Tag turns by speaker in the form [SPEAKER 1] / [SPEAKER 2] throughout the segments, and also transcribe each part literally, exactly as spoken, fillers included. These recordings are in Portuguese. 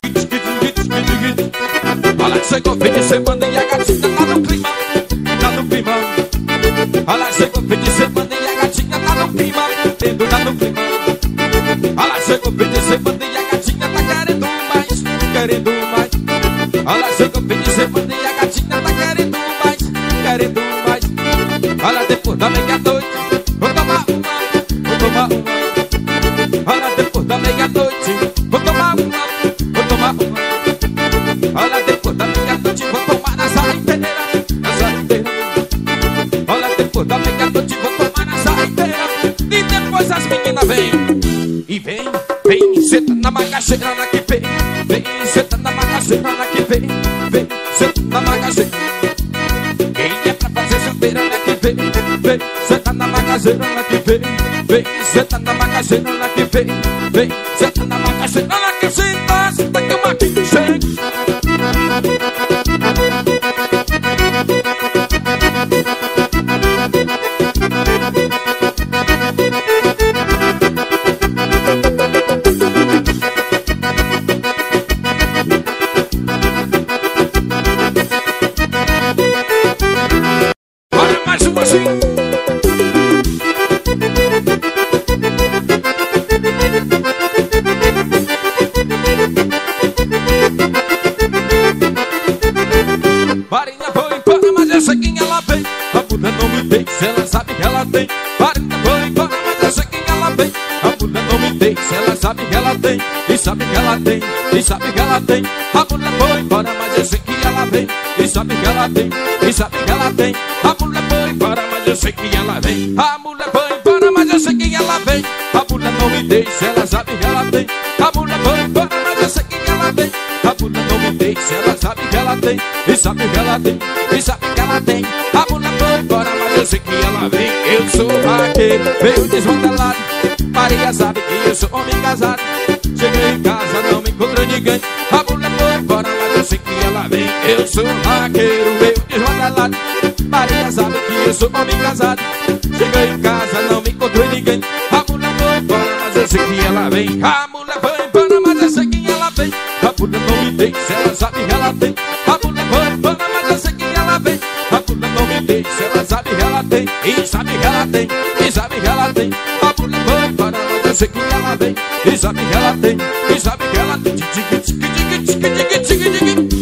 [SPEAKER 1] Olha, chegou fim de semana e a gatinha tá no clima, tá no clima. Olha, chegou fim de semana e a gatinha tá no clima, tendo tá no clima. Olha, chegou fim de semana e a gatinha tá querendo mais, querendo mais. Olha, chegou fim de semana e a gatinha tá querendo mais, querendo mais. Olha, depois da meia-noite, vou tomar uma, vou tomar uma. Olha, depois da meia-noite, vou tomar uma, vou tomar uma. Olha, depois da meia-noite, vou tomar a saideira, a saideira. Olha, depois da meia-noite, vou tomar a saideira. E depois as meninas vêm, e vem, vem, senta na macaxeira na que vem. Vem, senta na macaxeira na que vem. Vem, senta na macaxeira. Quem é pra fazer solteira na que vem. Vem, senta na macaxeira na que vem. Vem, senta na macaxeira na que vem. Vem, senta na macaxeira na que senta. Senta que uma que chega. Olha mais uma assim. Marinha foi embora, mas eu sei quem ela vem. A mulher não me deixa, ela sabe que ela tem. Marinha foi embora, mas eu sei quem ela vem. A mulher não me deixa, ela sabe que ela tem. E sabe que ela tem, e sabe que ela tem. A mulher foi embora, mas eu sei que ela vem. E sabe que ela tem, e sabe que ela tem. A mulher foi embora, mas eu sei que ela vem. A mulher foi embora, mas eu sei que ela vem. A mulher não me deixa, ela sabe que ela tem. A mulher foi embora, mas eu sei que ela vem. A mulher não me deixa, ela sabe que ela tem. E sabe que ela tem, e sabe que ela tem. A mulher foi embora, mas eu sei que ela vem. Eu sou vaqueiro, veio desmantelado. Maria sabe que eu sou homem casado. Cheguei em casa, não me encontrei ninguém. A mulher foi embora, mas eu sei que ela vem. Eu sou vaqueiro, veio desmantelado. Maria sabe que eu sou homem casado. Cheguei em casa, não me encontrei ninguém. A mulher foi embora, mas eu sei que ela vem. A mulher foi embora, mas eu sei que ela vem. A mulher não me deixa, ela sabe que ela tem. A mulher foi embora, mas eu sei que ela vem. A mulher não me deixa, ela sabe que ela tem. E sabe que ela tem, e sabe que ela tem. A mulher foi embora, mas eu sei que ela vem. E sabe que ela tem, e sabe que ela tem. Tique, tique, tique, tique, tique, tique, tique.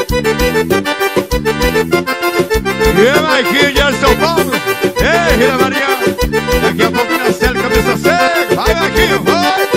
[SPEAKER 2] E é Maiquinho de São Paulo. Ei, Rila Maria. Daqui a pouco na série cabeça seca. Vai, Maiquinho, vai.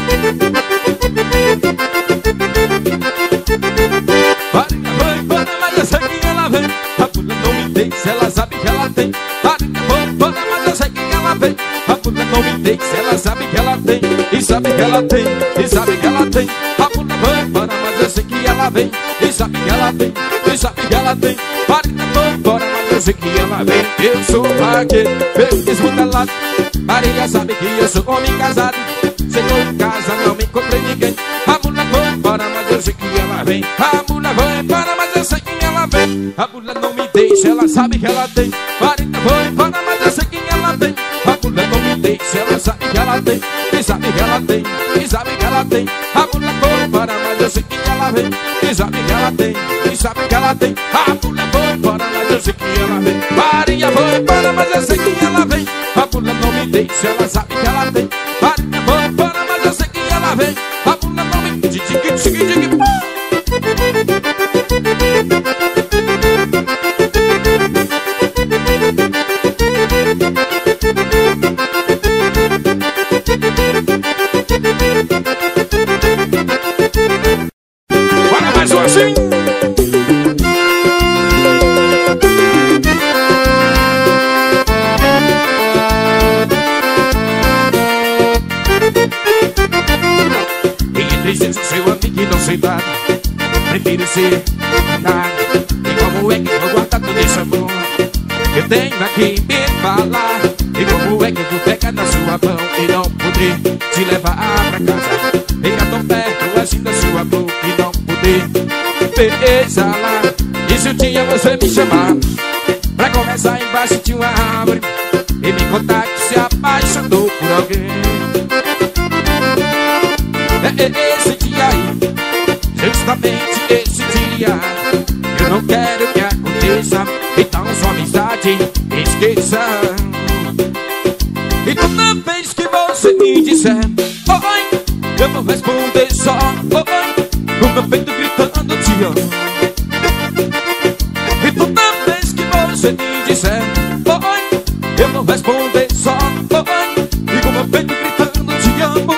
[SPEAKER 1] Marinha foi embora, mas eu sei que ela vem. A mulher não me deixa, ela sabe que ela tem. Marinha foi embora, mas eu sei que ela vem. A mulher não me deixa, ela sabe que ela tem. E sabe que ela tem, e sabe que ela tem. A mulher foi embora, mas eu sei que ela vem. E sabe que ela tem, e sabe que ela tem. Marinha foi embora, mas eu sei que ela vem. Eu sou vaqueiro, veio desmantelado. Maria sabe que eu sou homem casado. Chegou em casa, não me encontrei ninguém. A mulher foi embora, mas eu sei que ela vem. A mulher foi embora, mas eu sei que ela vem. A mulher não me deixa, ela sabe que ela tem. Maria foi embora, mas eu sei que ela tem. A mulher não me deixa, ela sabe que ela tem. E sabe que ela tem, e sabe que ela tem. A mulher foi embora, mas eu sei que ela vem. E sabe que ela tem, e sabe que ela tem. A mulher foi embora, mas eu sei que ela vem. Maria foi embora, mas eu sei que ela vem. A mulher não me deixa, ela sabe que ela tem. Maria foi embora, mas eu sei que ela vem. A mulher não me deixa, tique, tique, tique. Bora mais um assim. Inteligência, seu amigo e não sei nada. Prefiro ser nada. E como é que eu vou guardar todo esse amor? Eu tenho aqui me falar. E como é que eu vou pegar na sua mão e não poder te levar pra casa? Ficar tão perto assim da sua boca e não poder beijar. E se um dia você me chamar pra conversar embaixo de uma árvore e me contar que se apaixonou por alguém, é esse dia aí. Se um justamente esse dia eu não quero que aconteça, então sua amizade esqueça. E toda vez que você me disser oi, eu vou responder só oi, com meu peito gritando te amo. E toda vez que você me disser oi, eu vou responder só oi, e com meu peito gritando te amo.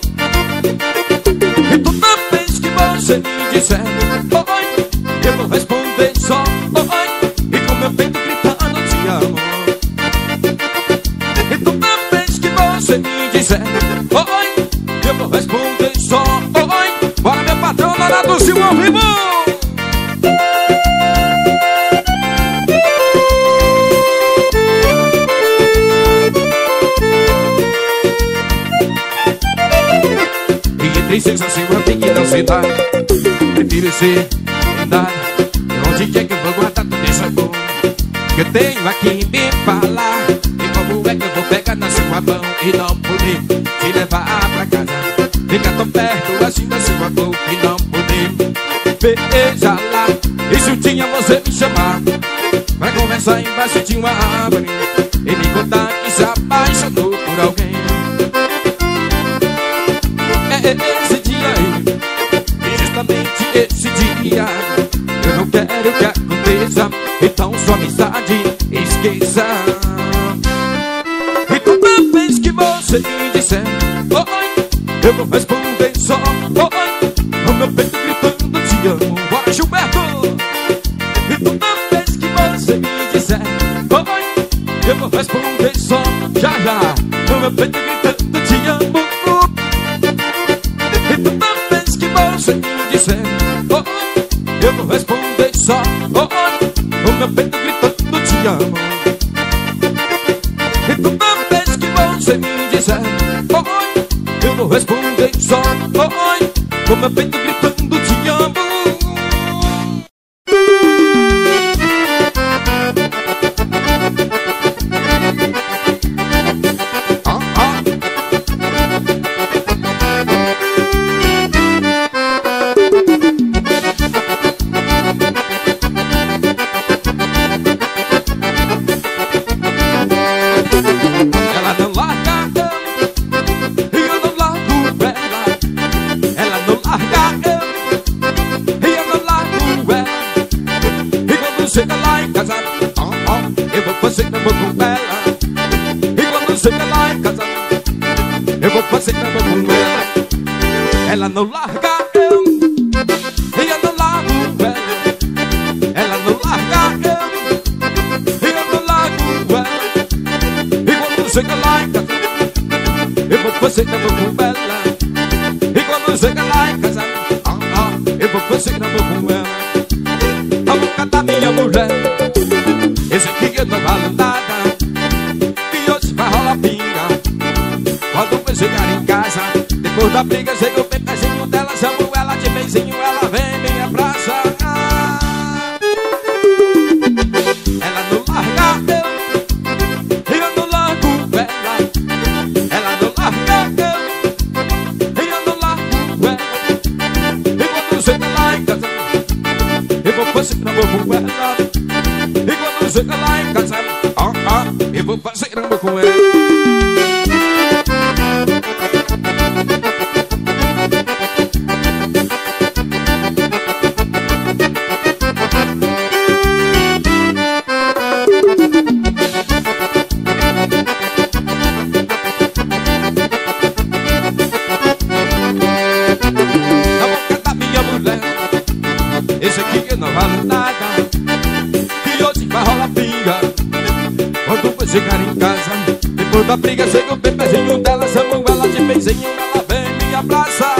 [SPEAKER 1] E toda vez que você me disser oi, eu vou responder só oi, e com meu peito gritando te amo. E toda vez que você me disser oi, eu vou responder só oi. Bora meu patrão, lá do Silvio ao vivo. E entre sensação tem que não se dá, prefiro ser verdade. Onde é que eu vou guardar tudo isso bom que eu tenho aqui me falar? E como é que eu vou pegar na sua mão e não poder te levar pra casa? Fica tão perto assim da sua boca e não poder beijar lá. E se um dia você me chamar pra conversar embaixo de uma árvore e me contar que se apaixonou por alguém, é esse dia aí, e justamente esse dia eu não quero que aconteça, então sua amizade esqueça. E toda vez que você me disser oi, eu vou responder só oi, o meu peito gritando te amo. Bora Gilberto! E toda vez que você me disser oi, eu vou responder só já já, o meu peito gritando te amo. E toda vez que você me disser oi, eu vou responder só oi, o meu peito gritando te amo. E toda vez que você me disser oi, eu vou responder só oi, o meu peito gritando te amo. Chega lá em casa, oh, oh, eu vou fazer amor com ela. E quando chega lá em casa, eu vou fazer amor com ela. Ela não larga eu, e eu não largo ela. Ela não larga eu, e eu não largo ela. E quando chega lá em casa, eu vou fazer amor com ela. E quando chega lá em casa, oh, oh, eu vou fazer amor com ela. A boca da minha mulher, esse aqui eu não vale nada, e hoje vai rolar pinga. Quando eu chegar em casa, depois da briga, chego bem pertinho dela, chamo ela de benzinho, ela vem me abraça. Ela não larga eu, e eu não largo ela. Ela não larga eu, e eu não largo ela. E quando chega lá em casa, eu vou fazer amor com ela. E quando chega lá em casa, oh, oh, eu vou fazer amor com ela. Na boca da minha mulher, esse aqui que não vale nada, e hoje vai rolar pinga. Quando eu chegar em casa, depois da briga, chego bem pertinho dela, chamo ela de benzinho, ela vem me abraça.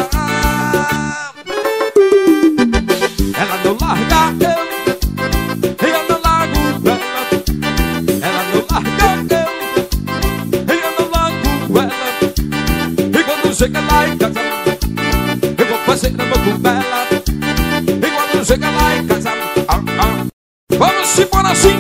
[SPEAKER 1] Ela não larga eu, e eu não largo ela. Ela não larga eu, e eu não largo ela. E quando chega lá em casa, eu vou fazer amor com ela. E quando chega lá em casa, ah, ah, vamos se pôr assim.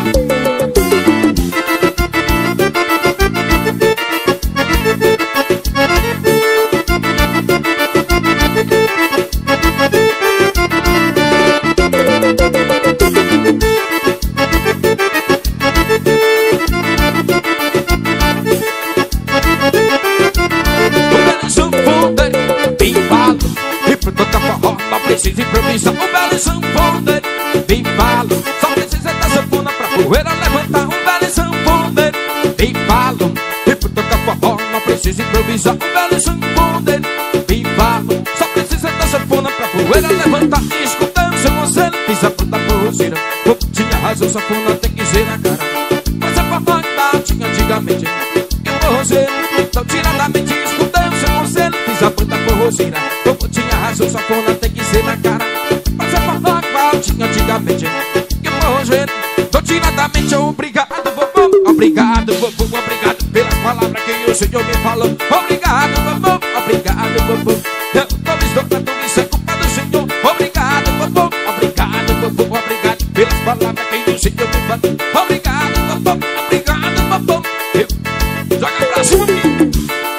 [SPEAKER 1] precisa improvisar um belo sanfoneiro. Me falo, só precisa da sanfona pra poeira levantar um belo sanfoneiro. Me falo, e por tocar forró não precisa improvisar um belo sanfoneiro. Me falo, só precisa da sanfona pra poeira levantar. Escutando seu conselho, fiz a puta forrozeira. Como tinha razão, sanfona tem que ser na cara. Mas a forró que tinha antigamente e o forrozeiro, então tiradamente escutando seu conselho, fiz a puta forrozeira. Como tinha razão, sanfona tem que ser na cara. Mas a forró que tinha antigamente e o forrozeiro, então tiradamente obrigado, vovô. Obrigado, vovô, obrigado pelas palavras que o Senhor me falou. Obrigado, vovô, obrigado, vovô. Eu tô me estourando, isso é culpa do Senhor. Obrigado, vovô, obrigado, vovô, obrigado pelas palavras que o Senhor me falou. Obrigado, vovô, obrigado, vovô. Eu joga pra cima, menino.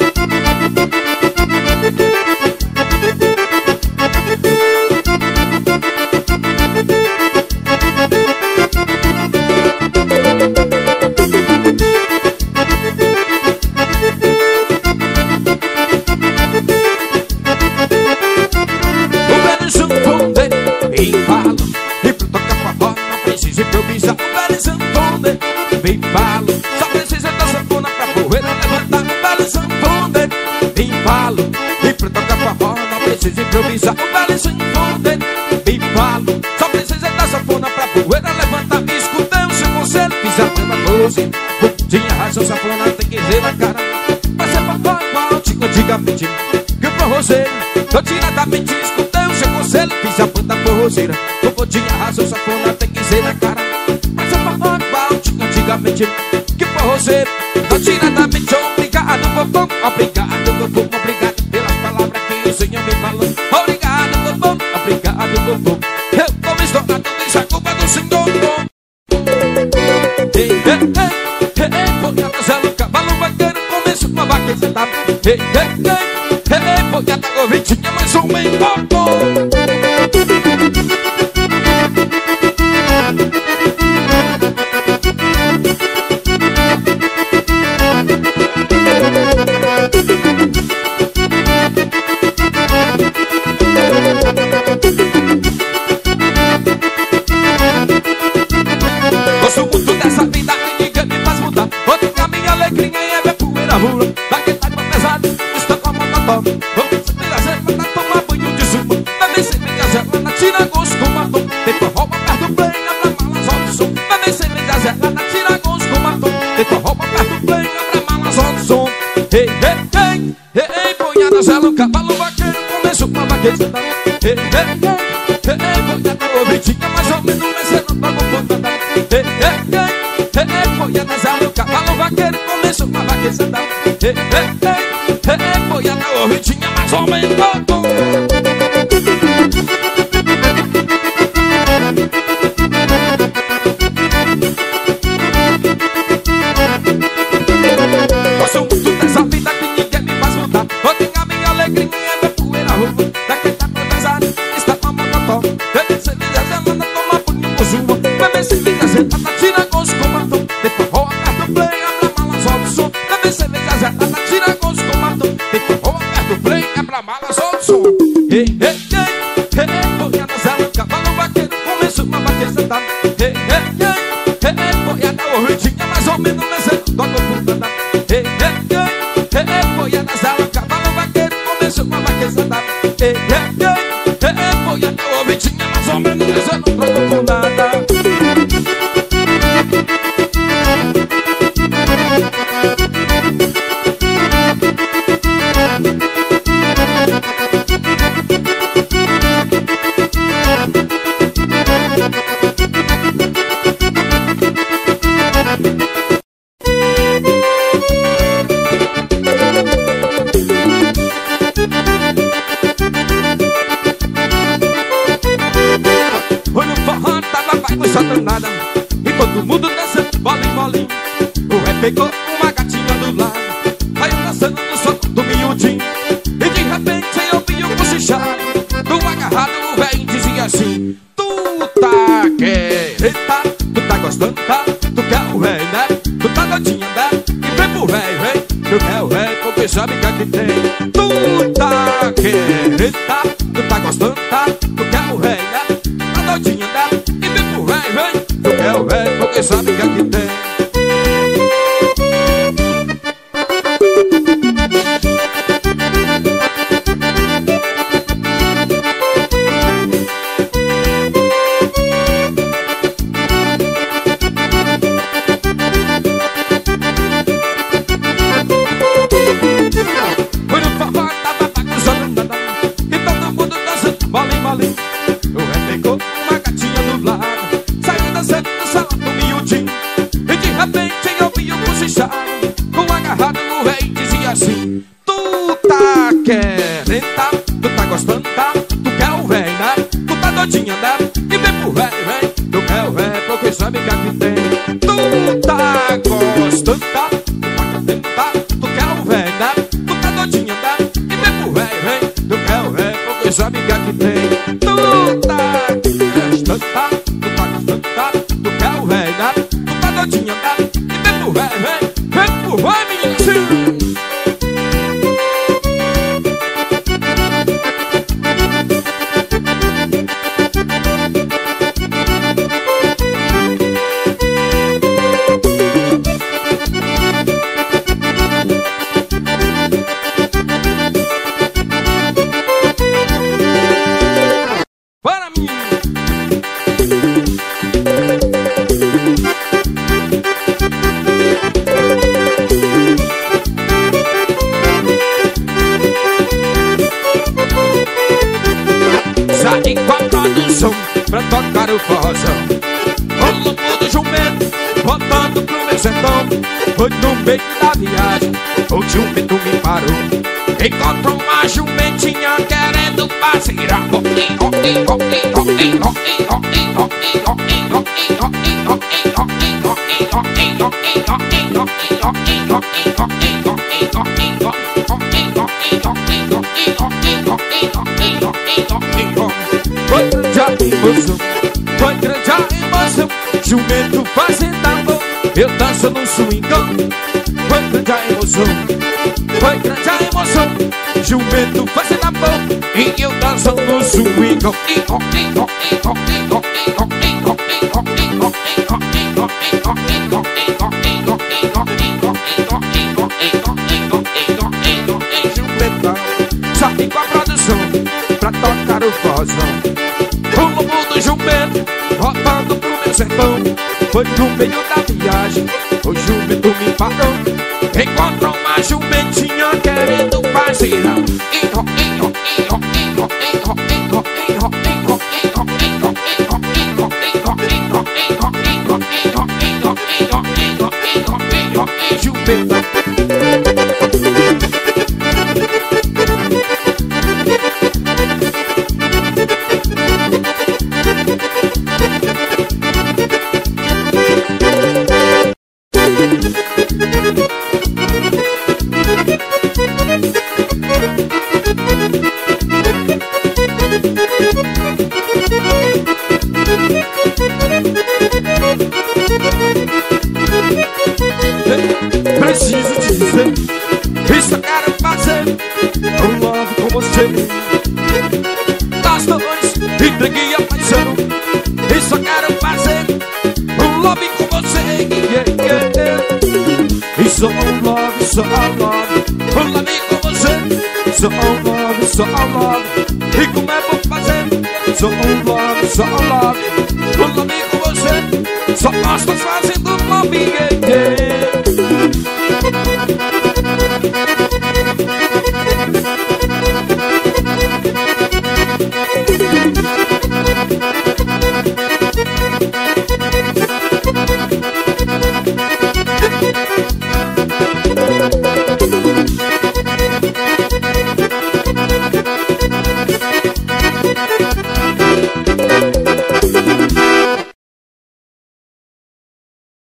[SPEAKER 1] Bem falo, só precisa da sanfona pra poeira levantar um belo sanfoneiro. Bem falo, e pra tocar forró não precisa improvisar um belo sanfoneiro. Bem falo, só precisa da sanfona pra poeira levantar. Escutei o seu conselho, fiz a plena doce. Tinha razão, sanfona tem que ser na cara. Mas é forró igual tinha antigamente que o forrozeiro, eu tiradamente escutei o seu conselho, fiz a plena forrozeira. Como tinha razão, sanfona tem que ser na cara. Mas é forró igual tinha antigamente que forrozeiro, não tiradamente obrigado, vovô. Obrigado, vovô, obrigado pelas palavras que o Senhor me falou. Obrigado, vovô, obrigado, vovô. Eu tô me estourando, deixa a culpa do Senhor. Ei, ei, ei, ei, foi a Marcelo, cavalo vaqueiro, começo com a vaquejada. Ei, ei, ei, ei, foi a da correntinha, mais um meio pouco. Gosto muito dessa vida que ninguém me faz mudar. Outra que a minha alegria é ver poeira rua. Daqui tá de pesado, estou com a mototó. Vou ver se tem a gente pra tomar banho de sumo. Também cerveja gelada, tira gosto com batom. Depois rouba perto do play, abra malas, solta o som. Também cerveja gelada, tira gosto com batom. Depois rouba perto do play, abra malas, solta o som. Ei, ei, ei, ei, ei, boiada, zelo, cavalo vaqueiro, começo com a vaquejada. Ei, ei, ei, ei, boiada, correntinha, mais ou menos, mas você não tá com ponta. Ei, ei, ei, ei, boiada, zelo, cavalo vaqueiro, começo com a vaquejada. Ei, ei, ei, ei, boiada, correntinha, mais ou menos. Gosto muito dessa vida que ninguém me faz mudar. Vou ter a minha alegria é ver poeira rua. Daqui tá pra pesado, está com a mototó. Bebe cerveja gelada, toma banho com chuva. Bebe cerveja gelada, tira gosto com batom. Depois rola perto do play, abra mala, solta o som. Bebe cerveja gelada, tira gosto com batom. Depois rola perto do play, abra mala, solta o som. Ei, ei, ei, ei, boiada, zelo, cavalo vaqueiro, começo uma vaquejada. Ei, ei, ei, ei, boiada, correntinha, mais ou menos, mas eu não toco puta. Ei, ei, ei, ei, boiada, zelo, cavalo vaqueiro, começo uma vaquejada. Ei, ei, ei, ei, boiada, correntinha, mais ou menos, mas eu não troco por nada. Danada, e todo mundo dançando bola em bolinho. O ré pegou uma gatinha do lado, aí dançando no som do miudinho. E de repente eu vi um cochichado do agarrado, o velho dizia assim: tu tá querendo, tá? Tu tá gostando, tá? Tu quer o ré, né? Tu tá doidinha, né? E vem pro ré, vem. Tu quer o ré, porque sabe que aqui tem. Tu tá querendo, tá? Tu tá gostando, tá? Tu doidinha, né? E vem pro velho, vem. Tu quer o velho, porque sabe que aqui tem. Tu tá gostando, tá? Tu tá, tu quer o velho, né? Tu tá doidinha, né? E vem pro velho, vem. Tu quer o velho, porque sabe que aqui tem. Tu tá gostando, tá? Tu tá gostando, tá? Tu quer o velho, né? Tu tá doidinha, né? E vem pro velho, vem. Vem pro velho, menino. Saem com a produção pra tocar o forrozão. O lobo do jumento voltando pro meu sertão. Foi no meio da viagem, o jumento me parou. Encontrou uma jumentinha querendo passear. Foi grande a emoção, foi grande a emoção. Jumento fazendo amor, eu danço no swingão. Foi grande a emoção, foi grande a emoção. Jumento fazendo amor, e eu danço no swingão. Jumentão, sabe com a produção pra tocar o forrozão. O lobo do jumento voltando pro meu sertão. Foi no meio da viagem, o jumento me parou. Encontrou uma jumentinha querendo parceira. Jumenta. Preciso dizer, isso eu quero fazer um love com você. Das noites, entreguei a paixão. Isso eu quero fazer um love com você, yeah, yeah, yeah. Isso é um love, só um love. Um love com você, só um love, só um love. E como é bom fazer, só um love, só um love. Um love com você, só nós estamos fazendo love, yeah.